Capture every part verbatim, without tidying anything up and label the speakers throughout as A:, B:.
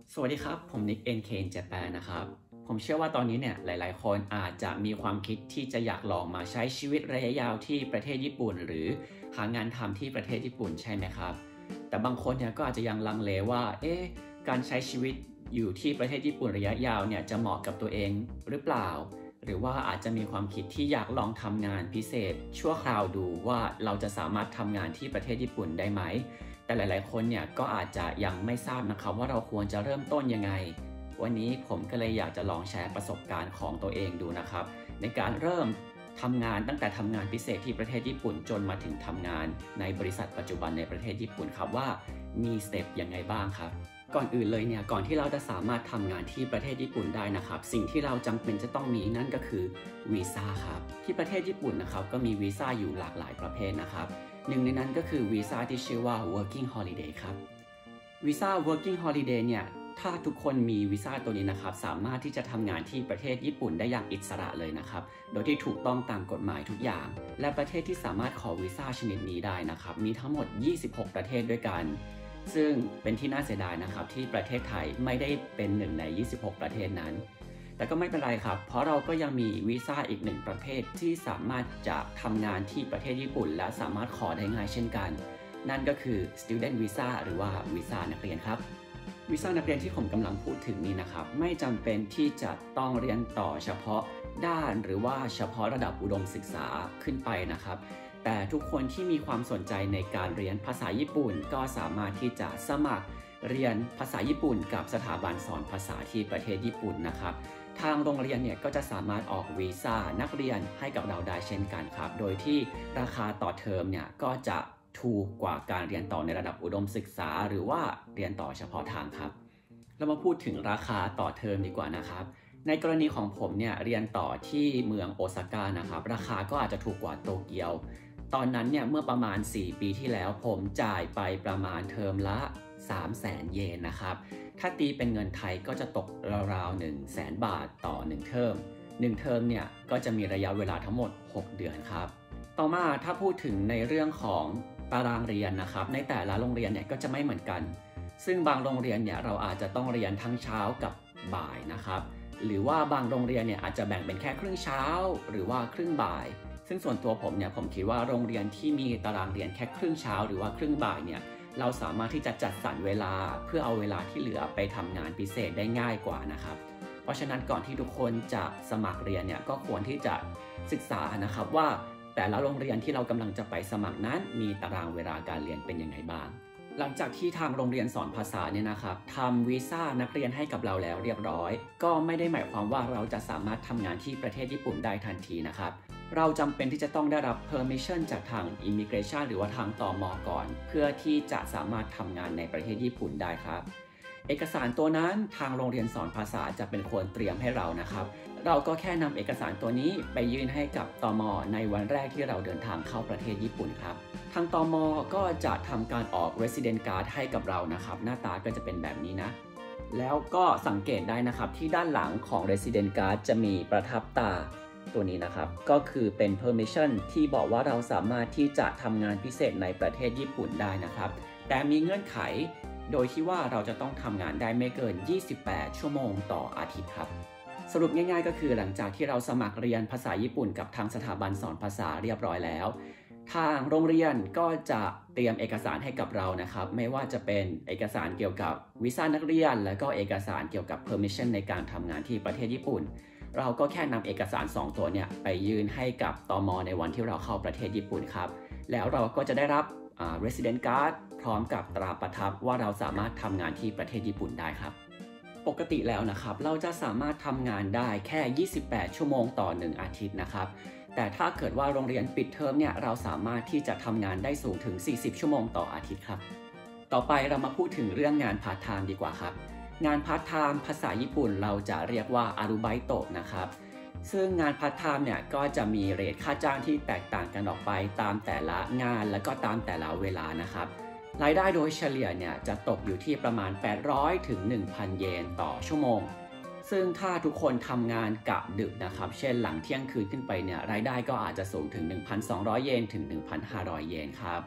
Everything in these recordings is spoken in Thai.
A: สวัสดีครับผมนิก เอ็น เค in Japan นะครับผมเชื่อว่าตอนนี้เนี่ยหลายๆคนอาจจะมีความคิดที่จะอยากลองมาใช้ชีวิตระยะยาวที่ประเทศญี่ปุ่นหรือหางานทำที่ประเทศญี่ปุ่นใช่ไหมครับแต่บางคนเนี่ยก็อาจจะยังลังเลว่าเอ๊ะการใช้ชีวิตอยู่ที่ประเทศญี่ปุ่นระยะยาวเนี่ยจะเหมาะกับตัวเองหรือเปล่าหรือว่าอาจจะมีความคิดที่อยากลองทำงานพิเศษชั่วคราวดูว่าเราจะสามารถทำงานที่ประเทศญี่ปุ่นได้ไหมแต่หลายๆคนเนี่ยก็อาจจะยังไม่ทราบนะครับว่าเราควรจะเริ่มต้นยังไงวันนี้ผมก็เลยอยากจะลองแชร์ประสบการณ์ของตัวเองดูนะครับในการเริ่มทำงานตั้งแต่ทำงานพิเศษที่ประเทศญี่ปุ่นจนมาถึงทำงานในบริษัทปัจจุบันในประเทศญี่ปุ่นครับว่ามีสเต็ปยังไงบ้างครับก่อนอื่นเลยเนี่ยก่อนที่เราจะสามารถทำงานที่ประเทศญี่ปุ่นได้นะครับสิ่งที่เราจำเป็นจะต้องมีนั่นก็คือวีซ่าครับที่ประเทศญี่ปุ่นนะครับก็มีวีซ่าอยู่หลากหลายประเภทนะครับหนึ่งในนั้นก็คือวีซ่าที่ชื่อว่า working holiday ครับวีซ่า working holiday เนี่ยถ้าทุกคนมีวีซ่าตัวนี้นะครับสามารถที่จะทำงานที่ประเทศญี่ปุ่นได้อย่างอิสระเลยนะครับโดยที่ถูกต้องตามกฎหมายทุกอย่างและประเทศที่สามารถขอวีซ่าชนิดนี้ได้นะครับมีทั้งหมดยี่สิบหกประเทศด้วยกันซึ่งเป็นที่น่าเสียดายนะครับที่ประเทศไทยไม่ได้เป็นหนึ่งในยี่สิบหกประเทศนั้นแต่ก็ไม่เป็นไรครับเพราะเราก็ยังมีวีซ่าอีกหนึ่งประเภทที่สามารถจะทำงานที่ประเทศญี่ปุ่นและสามารถขอได้ง่ายเช่นกันนั่นก็คือ student visa หรือว่าวีซ่านักเรียนครับวีซ่านักเรียนที่ผมกำลังพูดถึงนี้นะครับไม่จำเป็นที่จะต้องเรียนต่อเฉพาะด้านหรือว่าเฉพาะระดับอุดมศึกษาขึ้นไปนะครับแต่ทุกคนที่มีความสนใจในการเรียนภาษาญี่ปุ่นก็สามารถที่จะสมัครเรียนภาษาญี่ปุ่นกับสถาบันสอนภาษาที่ประเทศญี่ปุ่นนะครับทางโรงเรียนเนี่ยก็จะสามารถออกวีซ่านักเรียนให้กับเราได้เช่นกันครับโดยที่ราคาต่อเทอมเนี่ยก็จะถูกกว่าการเรียนต่อในระดับอุดมศึกษาหรือว่าเรียนต่อเฉพาะทางครับเรามาพูดถึงราคาต่อเทอมดีกว่านะครับในกรณีของผมเนี่ยเรียนต่อที่เมืองโอซาก้านะครับราคาก็อาจจะถูกกว่าโตเกียวตอนนั้นเนี่ยเมื่อประมาณสี่ปีที่แล้วผมจ่ายไปประมาณเทอมละ สามแสน เยนนะครับถ้าตีเป็นเงินไทยก็จะตกราวๆ หนึ่งแสน บาทต่อหนึ่งเทอมหนึ่งเทอมเนี่ยก็จะมีระยะเวลาทั้งหมดหกเดือนครับต่อมาถ้าพูดถึงในเรื่องของตารางเรียนนะครับในแต่ละโรงเรียนเนี่ยก็จะไม่เหมือนกันซึ่งบางโรงเรียนเนี่ยเราอาจจะต้องเรียนทั้งเช้ากับบ่ายนะครับหรือว่าบางโรงเรียนเนี่ยอาจจะแบ่งเป็นแค่ครึ่งเช้าหรือว่าครึ่งบ่ายซึ่งส่วนตัวผมเนี่ยผมคิดว่าโรงเรียนที่มีตารางเรียนแค่ครึ่งเช้าหรือว่าครึ่งบ่ายเนี่ยเราสามารถที่จะจัดสรรเวลาเพื่อเอาเวลาที่เหลือไปทำงานพิเศษได้ง่ายกว่านะครับเพราะฉะนั้นก่อนที่ทุกคนจะสมัครเรียนเนี่ยก็ควรที่จะศึกษานะครับว่าแต่ละโรงเรียนที่เรากำลังจะไปสมัครนั้นมีตารางเวลาการเรียนเป็นยังไงบ้างหลังจากที่ทางโรงเรียนสอนภาษาเนี่ยนะครับทำวีซ่านักเรียนให้กับเราแล้วเรียบร้อยก็ไม่ได้หมายความว่าเราจะสามารถทำงานที่ประเทศญี่ปุ่นได้ทันทีนะครับเราจำเป็นที่จะต้องได้รับ permission จากทาง immigration หรือว่าทางตม.ก่อนเพื่อที่จะสามารถทำงานในประเทศญี่ปุ่นได้ครับเอกสารตัวนั้นทางโรงเรียนสอนภาษาจะเป็นคนเตรียมให้เรานะครับเราก็แค่นำเอกสารตัวนี้ไปยื่นให้กับตม.ในวันแรกที่เราเดินทางเข้าประเทศญี่ปุ่นครับทางตม.ก็จะทำการออก resident card ให้กับเรานะครับหน้าตาก็จะเป็นแบบนี้นะแล้วก็สังเกตได้นะครับที่ด้านหลังของ resident card จะมีประทับตาตัวนี้นะครับก็คือเป็น permission ที่บอกว่าเราสามารถที่จะทำงานพิเศษในประเทศญี่ปุ่นได้นะครับแต่มีเงื่อนไขโดยที่ว่าเราจะต้องทำงานได้ไม่เกินยี่สิบแปดชั่วโมงต่ออาทิตย์ครับสรุปง่ายๆก็คือหลังจากที่เราสมัครเรียนภาษาญี่ปุ่นกับทางสถาบันสอนภาษาเรียบร้อยแล้วทางโรงเรียนก็จะเตรียมเอกสารให้กับเรานะครับไม่ว่าจะเป็นเอกสารเกี่ยวกับวีซ่านักเรียนและก็เอกสารเกี่ยวกับ permission ในการทำงานที่ประเทศญี่ปุ่นเราก็แค่นำเอกสารสองตัวเนี่ยไปยื่นให้กับตม.ในวันที่เราเข้าประเทศญี่ปุ่นครับแล้วเราก็จะได้รับ resident card พร้อมกับตราประทับว่าเราสามารถทำงานที่ประเทศญี่ปุ่นได้ครับปกติแล้วนะครับเราจะสามารถทำงานได้แค่ยี่สิบแปดชั่วโมงต่อหนึ่งอาทิตย์นะครับแต่ถ้าเกิดว่าโรงเรียนปิดเทอมเนี่ยเราสามารถที่จะทำงานได้สูงถึงสี่สิบชั่วโมงต่ออาทิตย์ครับต่อไปเรามาพูดถึงเรื่องงานพาร์ทไทม์ดีกว่าครับงานพาร์ทไทม์ภาษาญี่ปุ่นเราจะเรียกว่าอารุไบโตะนะครับซึ่งงานพาร์ทไทม์เนี่ยก็จะมีเรทค่าจ้างที่แตกต่างกันออกไปตามแต่ละงานและก็ตามแต่ละเวลานะครับรายได้โดยเฉลี่ยเนี่ยจะตกอยู่ที่ประมาณแปดร้อยถึง หนึ่งพัน เยนต่อชั่วโมงซึ่งถ้าทุกคนทำงานกะดึกนะครับเช่นหลังเที่ยงคืนขึ้นไปเนี่ยรายได้ก็อาจจะสูงถึง หนึ่งพันสองร้อย เยนถึง หนึ่งพันห้าร้อย เยนครับ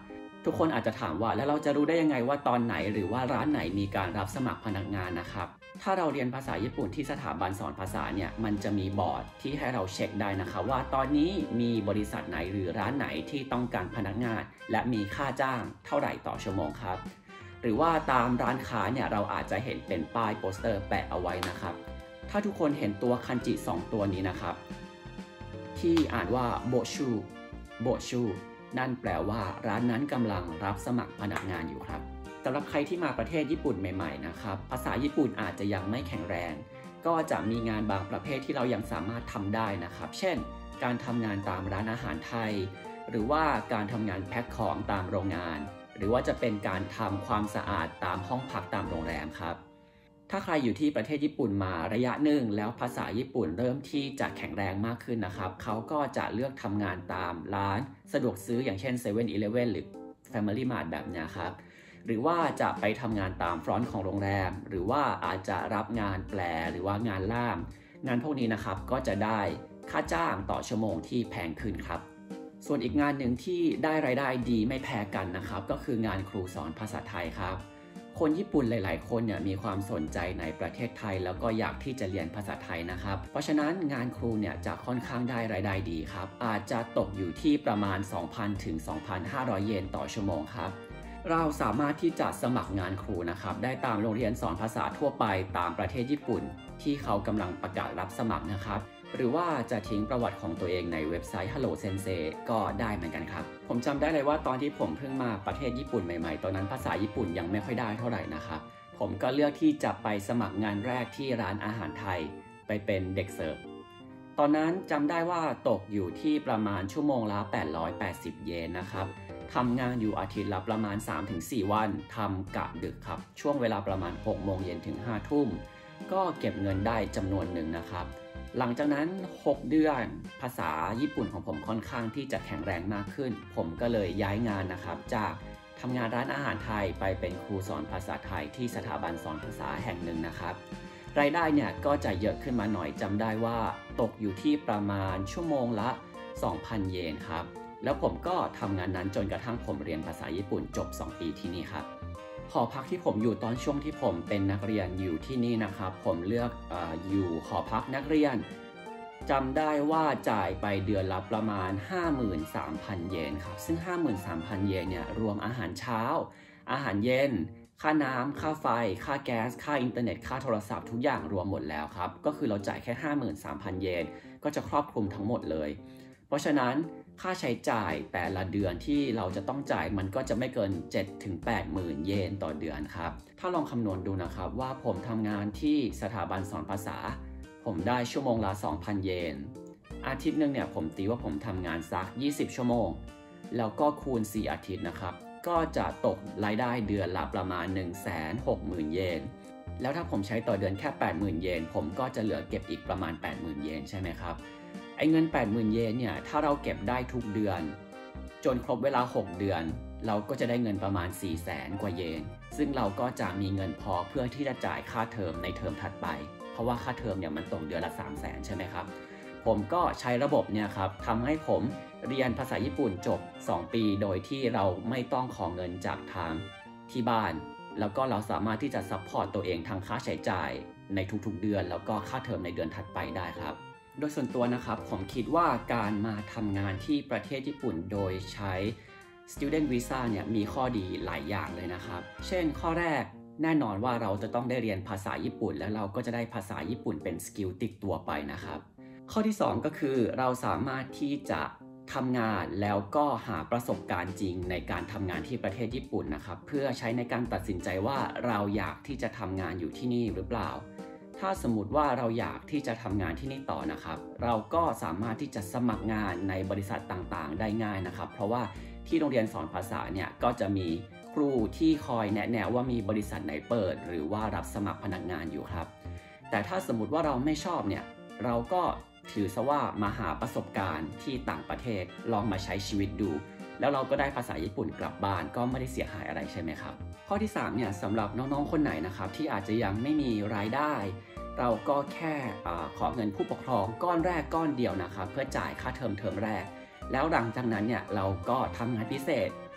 A: ทุกคนอาจจะถามว่าแล้วเราจะรู้ได้ยังไงว่าตอนไหนหรือว่าร้านไหนมีการรับสมัครพนักงานนะครับถ้าเราเรียนภาษาญี่ปุ่นที่สถาบันสอนภาษาเนี่ยมันจะมีบอร์ดที่ให้เราเช็คได้นะคะว่าตอนนี้มีบริษัทไหนหรือร้านไหนที่ต้องการพนักงานและมีค่าจ้างเท่าไหร่ต่อชั่วโมงครับหรือว่าตามร้านค้าเนี่ยเราอาจจะเห็นเป็นป้ายโปสเตอร์แปะเอาไว้นะครับถ้าทุกคนเห็นตัวคันจิสองตัวนี้นะครับที่อ่านว่าโบชูโบชูนั่นแปลว่าร้านนั้นกำลังรับสมัครพนักงานอยู่ครับสำหรับใครที่มาประเทศญี่ปุ่นใหม่ๆนะครับภาษาญี่ปุ่นอาจจะยังไม่แข็งแรงก็จะมีงานบางประเภทที่เรายังสามารถทำได้นะครับเช่นการทำงานตามร้านอาหารไทยหรือว่าการทำงานแพ็คของตามโรงงานหรือว่าจะเป็นการทำความสะอาดตามห้องพักตามโรงแรมครับถ้าใครอยู่ที่ประเทศญี่ปุ่นมาระยะหนึ่งแล้วภาษาญี่ปุ่นเริ่มที่จะแข็งแรงมากขึ้นนะครับเขาก็จะเลือกทำงานตามร้านสะดวกซื้ออย่างเช่น เซเว่น อีเลฟเว่น หรือ แฟมิลี่มาร์ท แบบนี้ครับหรือว่าจะไปทำงานตามฟรอนต์ของโรงแรมหรือว่าอาจจะรับงานแปลหรือว่างานล่ามงานพวกนี้นะครับก็จะได้ค่าจ้างต่อชั่วโมงที่แพงขึ้นครับส่วนอีกงานหนึ่งที่ได้รายได้ดีไม่แพ้กันนะครับก็คืองานครูสอนภาษาไทยครับคนญี่ปุ่นหลายๆคนเนี่ยมีความสนใจในประเทศไทยแล้วก็อยากที่จะเรียนภาษาไทยนะครับเพราะฉะนั้นงานครูเนี่ยจะค่อนข้างได้รายได้ดีครับอาจจะตกอยู่ที่ประมาณ สองพัน ถึง สองพันห้าร้อย เยนต่อชั่วโมงครับเราสามารถที่จะสมัครงานครูนะครับได้ตามโรงเรียนสอนภาษาทั่วไปตามประเทศญี่ปุ่นที่เขากำลังประกาศรับสมัครนะครับหรือว่าจะทิ้งประวัติของตัวเองในเว็บไซต์ Hello Sensei ก็ได้เหมือนกันครับผมจำได้เลยว่าตอนที่ผมเพิ่งมาประเทศญี่ปุ่นใหม่ๆตอนนั้นภาษาญี่ปุ่นยังไม่ค่อยได้เท่าไหร่นะครับผมก็เลือกที่จะไปสมัครงานแรกที่ร้านอาหารไทยไปเป็นเด็กเสิร์ฟตอนนั้นจำได้ว่าตกอยู่ที่ประมาณชั่วโมงละแปดร้อยแปดสิบเยนนะครับทำงานอยู่อาทิตย์ละประมาณ สามถึงสี่ วันทำกะดึกครับช่วงเวลาประมาณหกโมงเย็นถึงห้าทุ่มก็เก็บเงินได้จำนวนหนึ่งนะครับหลังจากนั้นหกเดือนภาษาญี่ปุ่นของผมค่อนข้างที่จะแข็งแรงมากขึ้นผมก็เลยย้ายงานนะครับจากทำงานร้านอาหารไทยไปเป็นครูสอนภาษาไทยที่สถาบันสอนภาษาแห่งหนึ่งนะครับรายได้เนี่ยก็จะเยอะขึ้นมาหน่อยจำได้ว่าตกอยู่ที่ประมาณชั่วโมงละ สองพัน เยนครับแล้วผมก็ทำงานนั้นจนกระทั่งผมเรียนภาษาญี่ปุ่นจบสองปีที่นี่ครับหอพักที่ผมอยู่ตอนช่วงที่ผมเป็นนักเรียนอยู่ที่นี่นะครับผมเลือก อ, อยู่หอพักนักเรียนจำได้ว่าจ่ายไปเดือนละประมาณ ห้าหมื่นสามพัน เยนครับซึ่ง ห้าหมื่นสามพัน เยนเนี่ยรวมอาหารเช้าอาหารเย็นค่าน้ำค่าไฟค่าแก๊สค่าอินเทอร์เน็ตค่าโทรศัพท์ทุกอย่างรวมหมดแล้วครับก็คือเราจ่ายแค่ ห้าหมื่นสามพัน เยนก็จะครอบคลุมทั้งหมดเลยเพราะฉะนั้นค่าใช้จ่ายแต่ละเดือนที่เราจะต้องจ่ายมันก็จะไม่เกิน เจ็ดถึงแปดหมื่น เยนต่อเดือนครับถ้าลองคำนวณดูนะครับว่าผมทำงานที่สถาบันสอนภาษาผมได้ชั่วโมงละ สองพัน เยนอาทิตย์นึงเนี่ยผมตีว่าผมทำงานสักยี่สิบชั่วโมงแล้วก็คูณสี่อาทิตย์นะครับก็จะตกรายได้เดือนละประมาณ หนึ่งแสนหกหมื่น เยนแล้วถ้าผมใช้ต่อเดือนแค่ แปดหมื่น เยนผมก็จะเหลือเก็บอีกประมาณ แปดหมื่น เยนใช่ไหมครับไอ้เงิน แปดหมื่น เยนเนี่ยถ้าเราเก็บได้ทุกเดือนจนครบเวลาหกเดือนเราก็จะได้เงินประมาณ สี่แสน กว่าเยนซึ่งเราก็จะมีเงินพอเพื่อที่จะจ่ายค่าเทอมในเทอมถัดไปเพราะว่าค่าเทอมเนี่ยมันตกเดือนละ สามแสน ใช่ไหมครับผมก็ใช้ระบบเนี่ยครับทำให้ผมเรียนภาษาญี่ปุ่นจบสองปีโดยที่เราไม่ต้องขอเงินจากทางที่บ้านแล้วก็เราสามารถที่จะซัพพอร์ตตัวเองทางค่าใช้จ่ายในทุกๆเดือนแล้วก็ค่าเทอมในเดือนถัดไปได้ครับโดยส่วนตัวนะครับผมคิดว่าการมาทำงานที่ประเทศญี่ปุ่นโดยใช้ Student Visa เนี่ยมีข้อดีหลายอย่างเลยนะครับเช่นข้อแรกแน่นอนว่าเราจะต้องได้เรียนภาษาญี่ปุ่นแล้วเราก็จะได้ภาษาญี่ปุ่นเป็นสกิลติดตัวไปนะครับข้อที่สองก็คือเราสามารถที่จะทำงานแล้วก็หาประสบการณ์จริงในการทำงานที่ประเทศญี่ปุ่นนะครับเพื่อใช้ในการตัดสินใจว่าเราอยากที่จะทำงานอยู่ที่นี่หรือเปล่าถ้าสมมติว่าเราอยากที่จะทำงานที่นี่ต่อนะครับเราก็สามารถที่จะสมัครงานในบริษัทต่างๆได้ง่ายนะครับเพราะว่าที่โรงเรียนสอนภาษาเนี่ยก็จะมีครูที่คอยแนะแนวว่ามีบริษัทไหนเปิดหรือว่ารับสมัครพนักงานอยู่ครับแต่ถ้าสมมติว่าเราไม่ชอบเนี่ยเราก็ถือซะว่ามาหาประสบการณ์ที่ต่างประเทศลองมาใช้ชีวิตดูแล้วเราก็ได้ภาษาญี่ปุ่นกลับบ้านก็ไม่ได้เสียหายอะไรใช่ไหมครับข้อที่สามเนี่ยสำหรับน้องๆคนไหนนะครับที่อาจจะยังไม่มีรายได้เราก็แค่ขอเงินผู้ปกครองก้อนแรกก้อนเดียวนะครับเพื่อจ่ายค่าเทอมเทอมแรกแล้วหลังจากนั้นเนี่ยเราก็ทำงานพิเศษ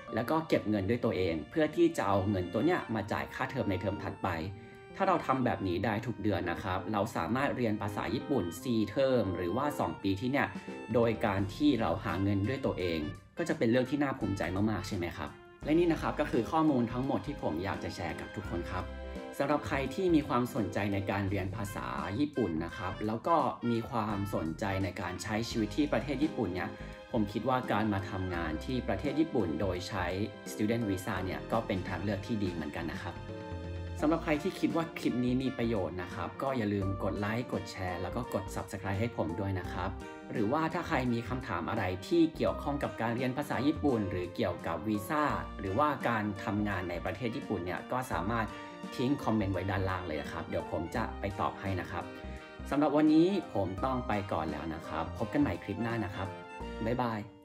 A: แล้วก็เก็บเงินด้วยตัวเองเพื่อที่จะเอาเงินตัวเนี้ยมาจ่ายค่าเทอมในเทอมถัดไปถ้าเราทำแบบนี้ได้ทุกเดือนนะครับเราสามารถเรียนภาษาญี่ปุ่นสี่เทอมหรือว่าสองปีที่เนี่ยโดยการที่เราหาเงินด้วยตัวเองก็จะเป็นเรื่องที่น่าภูมิใจมากๆใช่ไหมครับและนี่นะครับก็คือข้อมูลทั้งหมดที่ผมอยากจะแชร์กับทุกคนครับสำหรับใครที่มีความสนใจในการเรียนภาษาญี่ปุ่นนะครับแล้วก็มีความสนใจในการใช้ชีวิตที่ประเทศญี่ปุ่นเนี่ยผมคิดว่าการมาทำงานที่ประเทศญี่ปุ่นโดยใช้ Student Visa เนี่ยก็เป็นทางเลือกที่ดีเหมือนกันนะครับสำหรับใครที่คิดว่าคลิปนี้มีประโยชน์นะครับก็อย่าลืมกดไลค์กดแชร์แล้วก็กด ซับสไครบ์ ให้ผมด้วยนะครับหรือว่าถ้าใครมีคำถามอะไรที่เกี่ยวข้องกับการเรียนภาษาญี่ปุ่นหรือเกี่ยวกับวีซ่าหรือว่าการทำงานในประเทศญี่ปุ่นเนี่ยก็สามารถทิ้งคอมเมนต์ไว้ด้านล่างเลยนะครับเดี๋ยวผมจะไปตอบให้นะครับสำหรับวันนี้ผมต้องไปก่อนแล้วนะครับพบกันใหม่คลิปหน้านะครับบ๊ายบาย